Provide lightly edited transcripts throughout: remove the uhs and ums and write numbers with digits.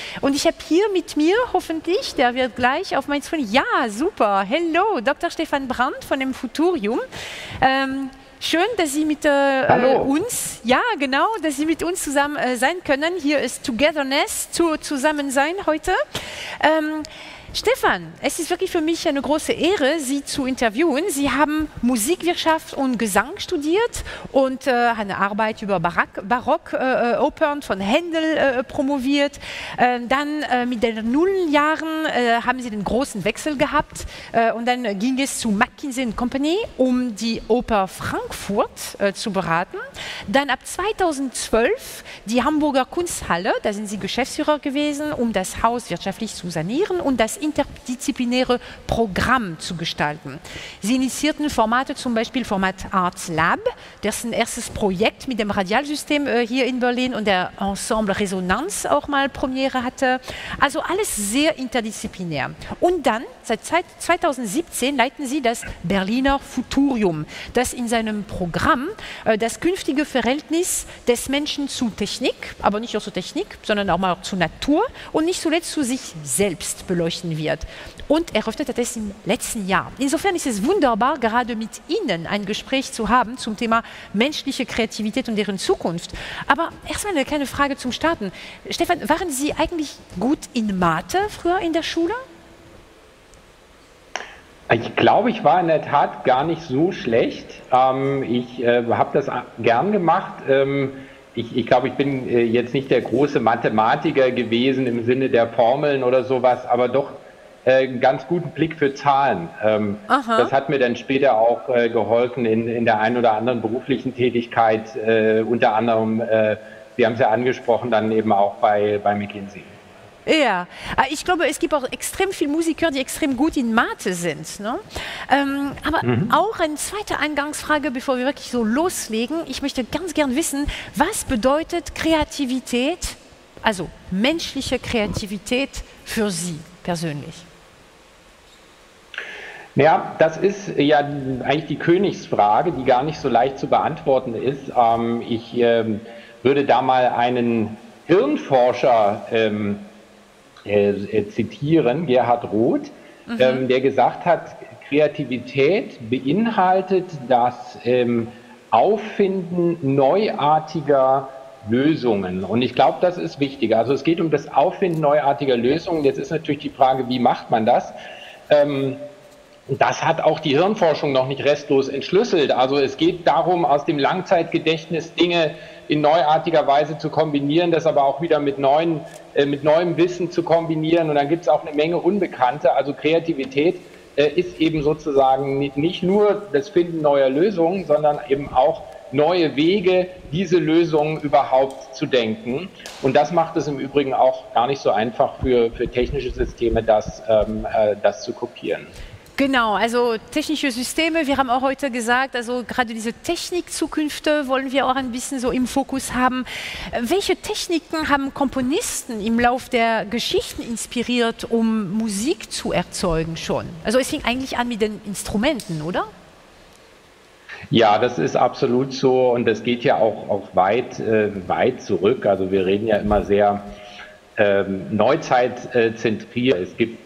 Und ich habe hier mit mir, hoffentlich, der wird gleich auf mein Screen. Ja, super. Hello, Dr. Stefan Brandt von dem Futurium. Schön, dass Sie mit uns, ja genau, dass Sie mit uns zusammen sein können. Hier ist Togetherness, zusammen sein heute. Stefan, es ist wirklich für mich eine große Ehre, Sie zu interviewen. Sie haben Musikwirtschaft und Gesang studiert und eine Arbeit über Barock-Opern von Händel promoviert. Dann mit den Nullenjahren haben Sie den großen Wechsel gehabt und dann ging es zu McKinsey & Company, um die Oper Frankfurt zu beraten. Dann ab 2012 die Hamburger Kunsthalle, da sind Sie Geschäftsführer gewesen, um das Haus wirtschaftlich zu sanieren und das interdisziplinäre Programm zu gestalten. Sie initiierten Formate, zum Beispiel Format Arts Lab, dessen erstes Projekt mit dem Radialsystem hier in Berlin und der Ensemble Resonanz auch mal Premiere hatte. Also alles sehr interdisziplinär. Und dann, seit 2017, leiten Sie das Berliner Futurium, das in seinem Programm das künftige Verhältnis des Menschen zu Technik, aber nicht nur zu Technik, sondern auch mal zu Natur und nicht zuletzt zu sich selbst beleuchten wird. Und eröffnet das im letzten Jahr. Insofern ist es wunderbar, gerade mit Ihnen ein Gespräch zu haben zum Thema menschliche Kreativität und deren Zukunft. Aber erstmal eine kleine Frage zum Starten. Stefan, waren Sie eigentlich gut in Mathe früher in der Schule? Ich glaube, ich war in der Tat gar nicht so schlecht. Ich habe das gern gemacht. Ich glaube, ich bin jetzt nicht der große Mathematiker gewesen im Sinne der Formeln oder sowas, aber doch einen ganz guten Blick für Zahlen. Das hat mir dann später auch geholfen in der einen oder anderen beruflichen Tätigkeit, unter anderem, Sie haben es ja angesprochen, dann eben auch bei McKinsey. Ja, ich glaube, es gibt auch extrem viele Musiker, die extrem gut in Mathe sind. Ne? Aber auch eine zweite Eingangsfrage, bevor wir wirklich so loslegen. Ich möchte ganz gern wissen, was bedeutet Kreativität, also menschliche Kreativität für Sie persönlich? Ja, das ist ja eigentlich die Königsfrage, die gar nicht so leicht zu beantworten ist. Ich würde da mal einen Hirnforscher zitieren, Gerhard Roth, der gesagt hat, Kreativität beinhaltet das Auffinden neuartiger Lösungen. Und ich glaube, das ist wichtig. Also es geht um das Auffinden neuartiger Lösungen. Jetzt ist natürlich die Frage, wie macht man das? Das hat auch die Hirnforschung noch nicht restlos entschlüsselt. Also es geht darum, aus dem Langzeitgedächtnis Dinge in neuartiger Weise zu kombinieren, das aber auch wieder mit neuem Wissen zu kombinieren. Und dann gibt es auch eine Menge Unbekannte. Also Kreativität ist eben sozusagen nicht nur das Finden neuer Lösungen, sondern eben auch neue Wege, diese Lösungen überhaupt zu denken. Und das macht es im Übrigen auch gar nicht so einfach für technische Systeme, das zu kopieren. Genau, also technische Systeme, wir haben auch heute gesagt, also gerade diese Technikzukünfte wollen wir auch ein bisschen so im Fokus haben. Welche Techniken haben Komponisten im Lauf der Geschichten inspiriert, um Musik zu erzeugen schon? Also es fing eigentlich an mit den Instrumenten, oder? Ja, das ist absolut so und das geht ja auch weit zurück. Also wir reden ja immer sehr neuzeit-zentriert. Es gibt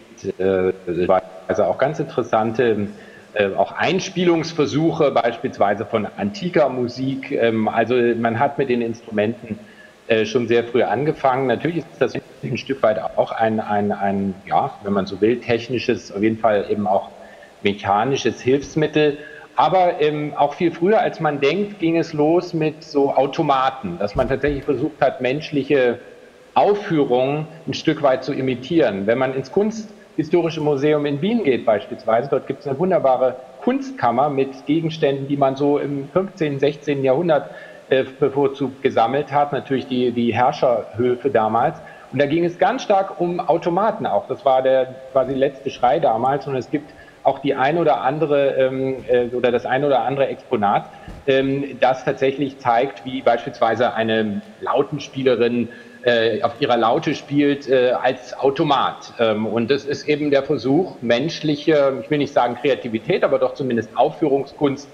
also auch ganz interessante auch Einspielungsversuche, beispielsweise von antiker Musik. Also man hat mit den Instrumenten schon sehr früh angefangen. Natürlich ist das ein Stück weit auch ein ja, wenn man so will, technisches, auf jeden Fall eben auch mechanisches Hilfsmittel. Aber auch viel früher, als man denkt, ging es los mit so Automaten, dass man tatsächlich versucht hat, menschliche Aufführungen ein Stück weit zu imitieren. Wenn man ins Kunsthistorische Museum in Wien geht beispielsweise, dort gibt es eine wunderbare Kunstkammer mit Gegenständen, die man so im 15., 16. Jahrhundert bevorzugt gesammelt hat, natürlich die Herrscherhöfe damals. Und da ging es ganz stark um Automaten auch. Das war der quasi letzte Schrei damals und es gibt auch die ein oder andere oder das ein oder andere Exponat, das tatsächlich zeigt, wie beispielsweise eine Lautenspielerin auf ihrer Laute spielt als Automat. Und das ist eben der Versuch, menschliche, ich will nicht sagen Kreativität, aber doch zumindest Aufführungskunst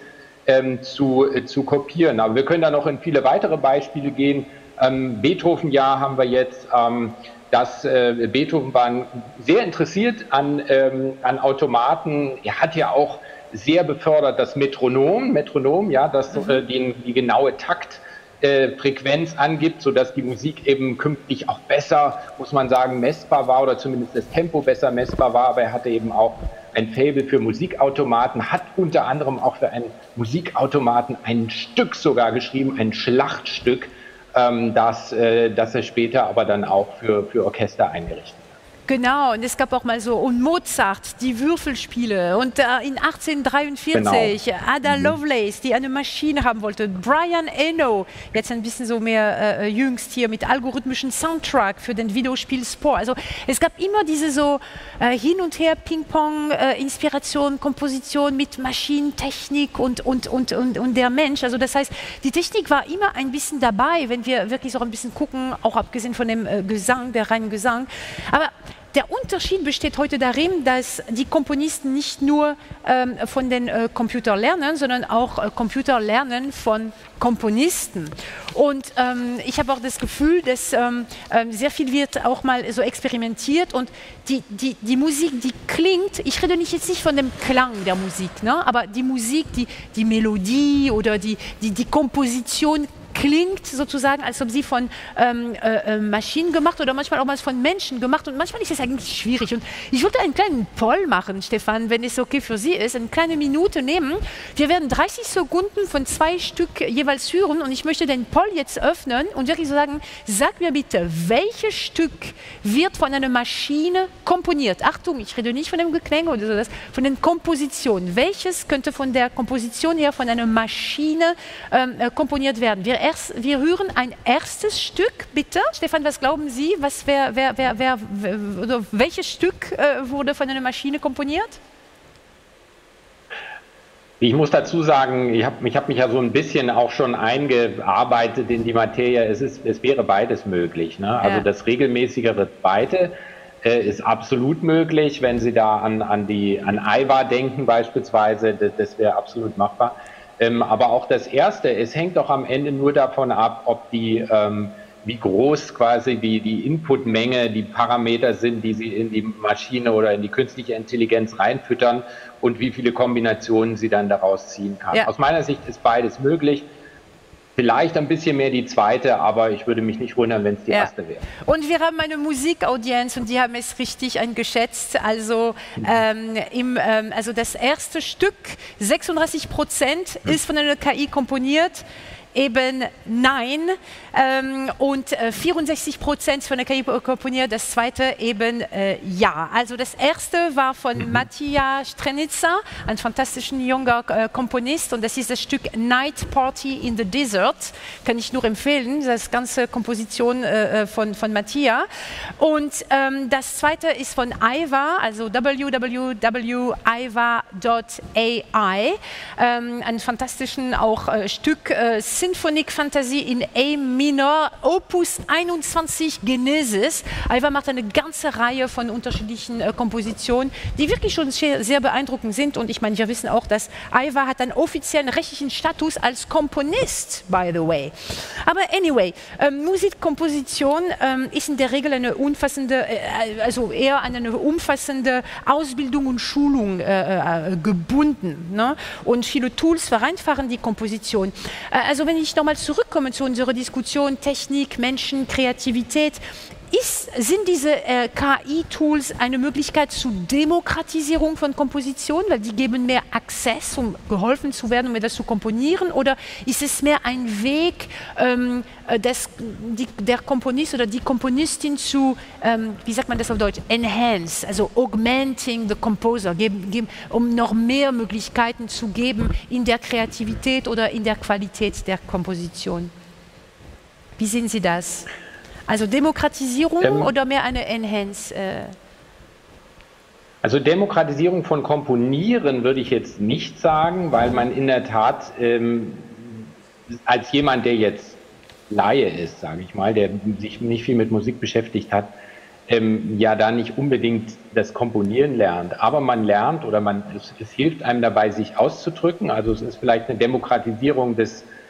zu kopieren. Aber wir können da noch in viele weitere Beispiele gehen. Beethoven-Jahr haben wir jetzt, dass Beethoven war sehr interessiert an Automaten. Er hat ja auch sehr befördert das Metronom, ja, das die genaue Taktfrequenz angibt, sodass die Musik eben künftig auch besser, muss man sagen, messbar war oder zumindest das Tempo besser messbar war. Aber er hatte eben auch ein Faible für Musikautomaten, hat unter anderem auch für einen Musikautomaten ein Stück sogar geschrieben, ein Schlachtstück, das er später aber dann auch für Orchester eingerichtet hat. Genau, und es gab auch mal so, und Mozart, die Würfelspiele, und in 1843 Genau. Ada Lovelace, die eine Maschine haben wollte, Brian Eno, jetzt ein bisschen so mehr jüngst hier mit algorithmischen Soundtrack für den Videospiel Spore. Also es gab immer diese so hin und her Ping-Pong, Inspiration, Komposition mit Maschinentechnik und der Mensch. Also das heißt, die Technik war immer ein bisschen dabei, wenn wir wirklich so ein bisschen gucken, auch abgesehen von dem Gesang, der reinen Gesang. Aber der Unterschied besteht heute darin, dass die Komponisten nicht nur von den Computern lernen, sondern auch Computer lernen von Komponisten. Und ich habe auch das Gefühl, dass sehr viel wird auch mal so experimentiert und die Musik, die klingt, ich rede jetzt nicht von dem Klang der Musik, ne? Aber die Musik, die Melodie oder die Komposition klingt sozusagen, als ob sie von Maschinen gemacht oder manchmal auch mal von Menschen gemacht und manchmal ist es eigentlich schwierig. Und ich wollte einen kleinen Poll machen, Stefan, wenn es okay für Sie ist, eine kleine Minute nehmen. Wir werden 30 Sekunden von 2 Stück jeweils hören und ich möchte den Poll jetzt öffnen und wirklich so sagen, sag mir bitte, welches Stück wird von einer Maschine komponiert? Achtung, ich rede nicht von dem Geklänge oder so, von den Kompositionen. Welches könnte von der Komposition her von einer Maschine komponiert werden? Wir hören ein erstes Stück, bitte. Stefan, was glauben Sie? Welches Stück wurde von einer Maschine komponiert? Ich muss dazu sagen, ich hab mich ja so ein bisschen auch schon eingearbeitet in die Materie. Es wäre beides möglich, ne? Also ja. Das regelmäßigere Zweite ist absolut möglich, wenn Sie da an Aiwa denken beispielsweise, das wäre absolut machbar. Aber auch das Erste, es hängt doch am Ende nur davon ab, ob wie groß quasi die Inputmenge, die Parameter sind, die Sie in die Maschine oder in die künstliche Intelligenz reinfüttern und wie viele Kombinationen sie dann daraus ziehen kann. Ja. Aus meiner Sicht ist beides möglich. Vielleicht ein bisschen mehr die zweite, aber ich würde mich nicht wundern, wenn es die erste wäre. Und wir haben eine Musikaudienz und die haben es richtig eingeschätzt. Also, also das erste Stück, 36% ist von einer KI komponiert. Eben nein und 64% von der KI komponiert, das zweite eben ja. Also das erste war von Matija Strenitsa, ein fantastischen junger Komponist und das ist das Stück Night Party in the Desert, kann ich nur empfehlen, das ganze Komposition von Matija. Und das zweite ist von Aiwa, also www.aiwa.ai, ein fantastischen auch Stück Symphonic Fantasy in A Minor, Opus 21 Genesis. Aiwa macht eine ganze Reihe von unterschiedlichen Kompositionen, die wirklich schon sehr beeindruckend sind. Und ich meine, wir wissen auch, dass Aiwa hat einen offiziellen rechtlichen Status als Komponist, by the way. Aber anyway, Musikkomposition ist in der Regel eine umfassende, also eher an eine umfassende Ausbildung und Schulung gebunden. Ne? Und viele Tools vereinfachen die Komposition. Also wenn ich nochmal zurückkomme zu unserer Diskussion Technik, Menschen, Kreativität, sind diese KI-Tools eine Möglichkeit zur Demokratisierung von Komposition, weil die geben mehr Access, um geholfen zu werden, um etwas zu komponieren, oder ist es mehr ein Weg, der Komponist oder die Komponistin zu, wie sagt man das auf Deutsch, enhance, also augmenting the composer, um noch mehr Möglichkeiten zu geben in der Kreativität oder in der Qualität der Komposition? Wie sehen Sie das? Also Demokratisierung oder mehr eine Enhance? Also Demokratisierung von Komponieren würde ich jetzt nicht sagen, weil man in der Tat als jemand, der jetzt Laie ist, sage ich mal, der sich nicht viel mit Musik beschäftigt hat, ja da nicht unbedingt das Komponieren lernt. Aber man lernt oder es hilft einem dabei, sich auszudrücken. Also es ist vielleicht eine Demokratisierung des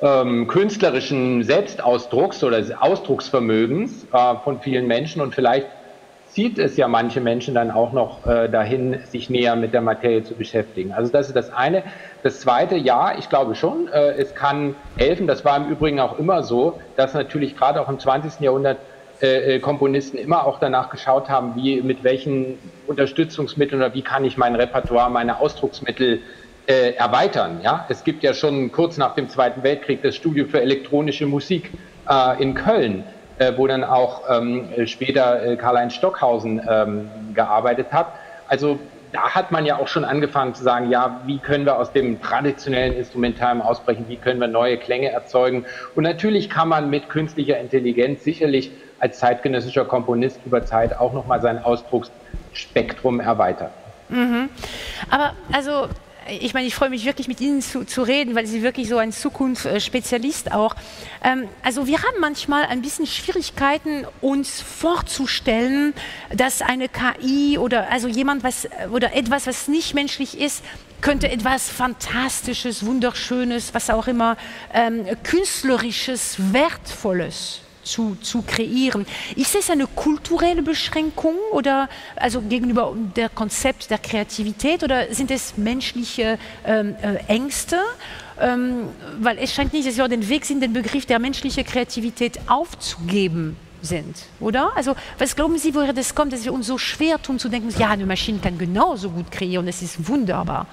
künstlerischen Selbstausdrucks oder Ausdrucksvermögens von vielen Menschen, und vielleicht zieht es ja manche Menschen dann auch noch dahin, sich näher mit der Materie zu beschäftigen. Also das ist das eine. Das zweite, ja, ich glaube schon, es kann helfen. Das war im Übrigen auch immer so, dass natürlich gerade auch im 20. Jahrhundert Komponisten immer auch danach geschaut haben, mit welchen Unterstützungsmitteln oder wie kann ich mein Repertoire, meine Ausdrucksmittel erweitern. Ja? Es gibt ja schon kurz nach dem Zweiten Weltkrieg das Studio für elektronische Musik in Köln, wo dann auch später Karl-Heinz Stockhausen gearbeitet hat. Also da hat man ja auch schon angefangen zu sagen, ja, wie können wir aus dem traditionellen Instrumentarium ausbrechen, wie können wir neue Klänge erzeugen. Und natürlich kann man mit künstlicher Intelligenz sicherlich als zeitgenössischer Komponist über Zeit auch nochmal sein Ausdrucksspektrum erweitern. Mhm. Aber also, ich meine, ich freue mich wirklich, mit Ihnen zu reden, weil Sie wirklich so ein Zukunftsspezialist auch. Also wir haben manchmal ein bisschen Schwierigkeiten, uns vorzustellen, dass eine KI oder also jemand oder etwas, was nicht menschlich ist, könnte etwas Fantastisches, Wunderschönes, was auch immer, Künstlerisches, Wertvolles zu kreieren. Ist es eine kulturelle Beschränkung oder also gegenüber der Konzept der Kreativität oder sind es menschliche Ängste? Weil es scheint nicht, dass wir den Weg sind, den Begriff der menschlichen Kreativität aufzugeben sind, oder? Also was glauben Sie, woher das kommt, dass wir uns so schwer tun zu denken, ja, eine Maschine kann genauso gut kreieren, das ist wunderbar.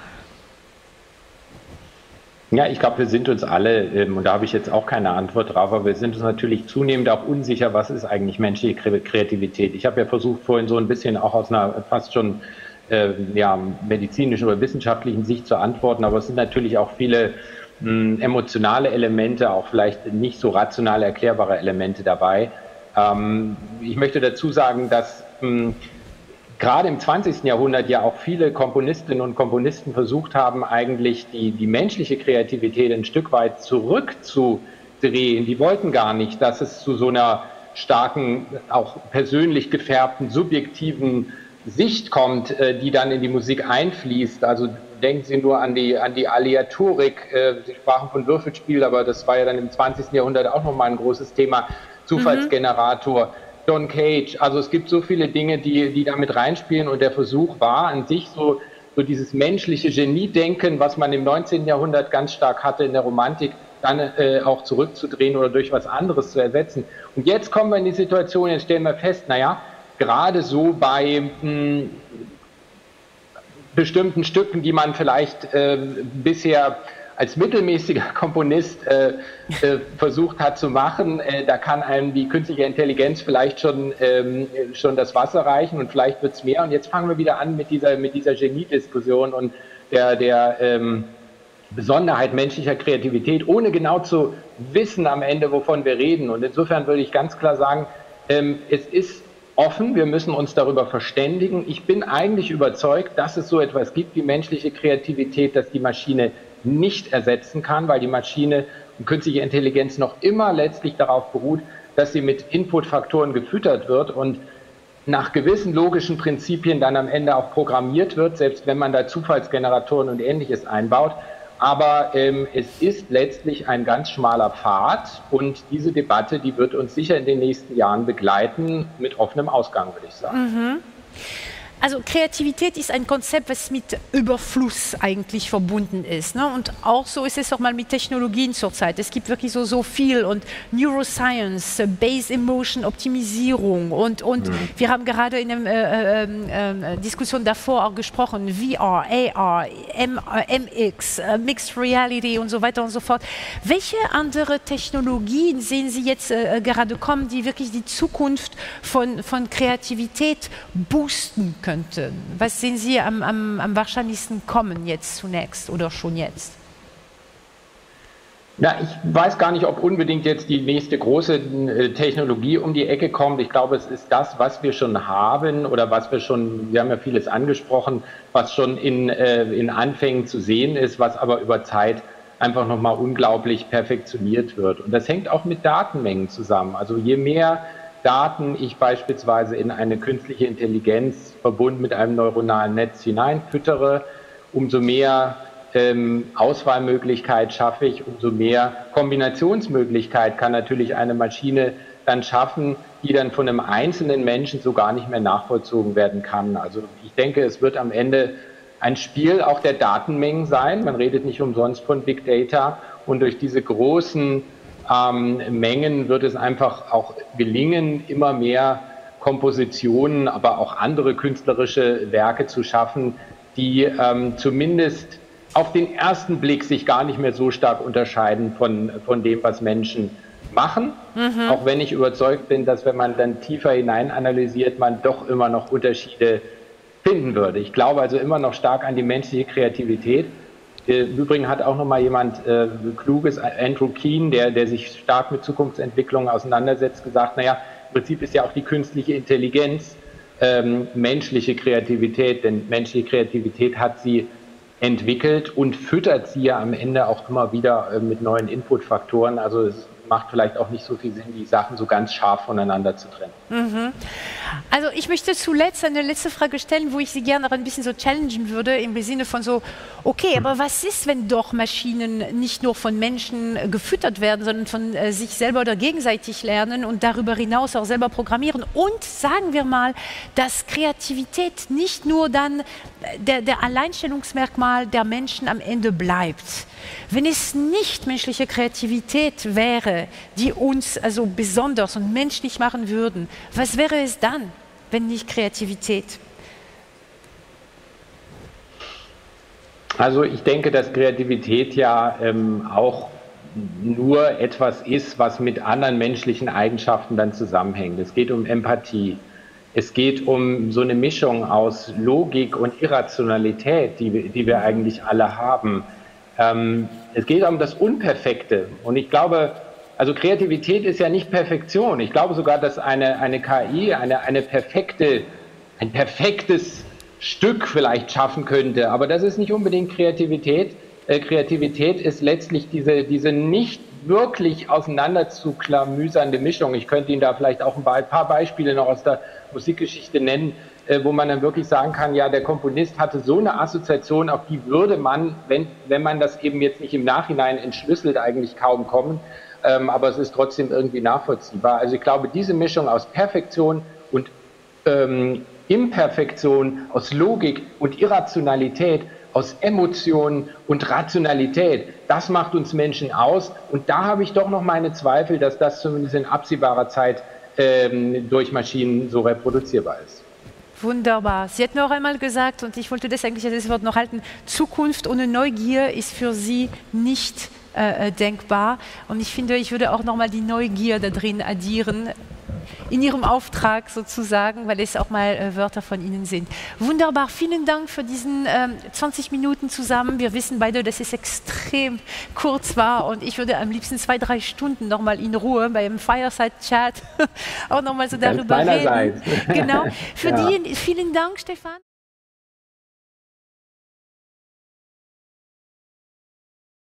Ja, ich glaube, wir sind uns alle, und da habe ich jetzt auch keine Antwort drauf, aber wir sind uns natürlich zunehmend auch unsicher, was ist eigentlich menschliche Kreativität. Ich habe ja versucht, vorhin so ein bisschen auch aus einer fast schon medizinischen oder wissenschaftlichen Sicht zu antworten, aber es sind natürlich auch viele emotionale Elemente, auch vielleicht nicht so rational erklärbare Elemente dabei. Ich möchte dazu sagen, dass gerade im 20. Jahrhundert ja auch viele Komponistinnen und Komponisten versucht haben, eigentlich die menschliche Kreativität ein Stück weit zurückzudrehen. Die wollten gar nicht, dass es zu so einer starken, auch persönlich gefärbten, subjektiven Sicht kommt, die dann in die Musik einfließt. Also denken Sie nur an die Aleatorik. Sie sprachen von Würfelspiel, aber das war ja dann im 20. Jahrhundert auch nochmal ein großes Thema. Zufallsgenerator. John Cage, also es gibt so viele Dinge, die da mit reinspielen, und der Versuch war an sich so dieses menschliche Geniedenken, was man im 19. Jahrhundert ganz stark hatte in der Romantik, dann auch zurückzudrehen oder durch was anderes zu ersetzen. Und jetzt kommen wir in die Situation, jetzt stellen wir fest, naja, gerade so bei bestimmten Stücken, die man vielleicht bisher als mittelmäßiger Komponist versucht hat zu machen, da kann einem die künstliche Intelligenz vielleicht schon das Wasser reichen und vielleicht wird es mehr. Und jetzt fangen wir wieder an mit dieser Geniediskussion und der Besonderheit menschlicher Kreativität, ohne genau zu wissen am Ende, wovon wir reden. Und insofern würde ich ganz klar sagen, es ist offen, wir müssen uns darüber verständigen. Ich bin eigentlich überzeugt, dass es so etwas gibt wie menschliche Kreativität, dass die Maschine nicht ersetzen kann, weil die Maschine und künstliche Intelligenz noch immer letztlich darauf beruht, dass sie mit Inputfaktoren gefüttert wird und nach gewissen logischen Prinzipien dann am Ende auch programmiert wird, selbst wenn man da Zufallsgeneratoren und Ähnliches einbaut. Aber es ist letztlich ein ganz schmaler Pfad, und diese Debatte, die wird uns sicher in den nächsten Jahren begleiten, mit offenem Ausgang, würde ich sagen. Also Kreativität ist ein Konzept, was mit Überfluss eigentlich verbunden ist. Ne? Und auch so ist es auch mal mit Technologien zurzeit. Es gibt wirklich so viel, und Neuroscience, Base Emotion Optimisierung und wir haben gerade in der Diskussion davor auch gesprochen, VR, AR, MX, Mixed Reality und so weiter und so fort. Welche andere Technologien sehen Sie jetzt gerade kommen, die wirklich die Zukunft von Kreativität boosten können? Was sehen Sie am wahrscheinlichsten kommen jetzt zunächst oder schon jetzt? Ja, ich weiß gar nicht, ob unbedingt jetzt die nächste große Technologie um die Ecke kommt. Ich glaube, es ist das, was wir schon haben oder was wir haben ja vieles angesprochen, was schon in Anfängen zu sehen ist, was aber über Zeit einfach nochmal unglaublich perfektioniert wird. Und das hängt auch mit Datenmengen zusammen. Also je mehr Daten ich beispielsweise in eine künstliche Intelligenz verbunden mit einem neuronalen Netz hineinfüttere, umso mehr Auswahlmöglichkeit schaffe ich, umso mehr Kombinationsmöglichkeit kann natürlich eine Maschine dann schaffen, die dann von einem einzelnen Menschen so gar nicht mehr nachvollzogen werden kann. Also ich denke, es wird am Ende ein Spiel auch der Datenmengen sein. Man redet nicht umsonst von Big Data und durch diese großen Mengen wird es einfach auch gelingen, immer mehr Kompositionen, aber auch andere künstlerische Werke zu schaffen, die zumindest auf den ersten Blick sich gar nicht mehr so stark unterscheiden von dem, was Menschen machen. Auch wenn ich überzeugt bin, dass wenn man dann tiefer hinein analysiert, man doch immer noch Unterschiede finden würde. Ich glaube also immer noch stark an die menschliche Kreativität. Im Übrigen hat auch noch mal jemand Kluges, Andrew Keen, der sich stark mit Zukunftsentwicklungen auseinandersetzt, gesagt, naja, im Prinzip ist ja auch die künstliche Intelligenz menschliche Kreativität, denn menschliche Kreativität hat sie entwickelt und füttert sie ja am Ende auch immer wieder mit neuen Inputfaktoren. Also es macht vielleicht auch nicht so viel Sinn, die Sachen so ganz scharf voneinander zu trennen. Also ich möchte zuletzt eine letzte Frage stellen, wo ich Sie gerne noch ein bisschen so challengen würde, im Sinne von so, okay, aber was ist, wenn doch Maschinen nicht nur von Menschen gefüttert werden, sondern von sich selber oder gegenseitig lernen und darüber hinaus auch selber programmieren und sagen wir mal, dass Kreativität nicht nur dann der Alleinstellungsmerkmal der Menschen am Ende bleibt. Wenn es nicht menschliche Kreativität wäre, die uns also besonders und menschlich machen würden, was wäre es dann, wenn nicht Kreativität? Also ich denke, dass Kreativität ja auch nur etwas ist, was mit anderen menschlichen Eigenschaften dann zusammenhängt. Es geht um Empathie. Es geht um so eine Mischung aus Logik und Irrationalität, die wir eigentlich alle haben. Es geht um das Unperfekte. Und ich glaube, also Kreativität ist ja nicht Perfektion. Ich glaube sogar, dass eine KI ein perfektes Stück vielleicht schaffen könnte. Aber das ist nicht unbedingt Kreativität. Kreativität ist letztlich diese nicht wirklich auseinanderzuklamüsernde Mischung. Ich könnte Ihnen da vielleicht auch ein paar Beispiele noch aus der Musikgeschichte nennen, wo man dann wirklich sagen kann, ja, der Komponist hatte so eine Assoziation, auf die würde man, wenn man das eben jetzt nicht im Nachhinein entschlüsselt, eigentlich kaum kommen, aber es ist trotzdem irgendwie nachvollziehbar. Also ich glaube, diese Mischung aus Perfektion und Imperfektion, aus Logik und Irrationalität, aus Emotionen und Rationalität, das macht uns Menschen aus. Und da habe ich doch noch meine Zweifel, dass das zumindest in absehbarer Zeit durch Maschinen so reproduzierbar ist. Wunderbar. Sie hat noch einmal gesagt, und ich wollte das eigentlich das Wort noch halten, Zukunft ohne Neugier ist für Sie nicht denkbar. Und ich finde, ich würde auch noch mal die Neugier da drin addieren, in Ihrem Auftrag sozusagen, weil es auch mal Wörter von Ihnen sind. Wunderbar, vielen Dank für diesen 20 Minuten zusammen. Wir wissen beide, dass es extrem kurz war und ich würde am liebsten 2-3 Stunden noch mal in Ruhe beim Fireside-Chat auch noch mal so darüber reden. Genau. Für die, vielen Dank, Stefan.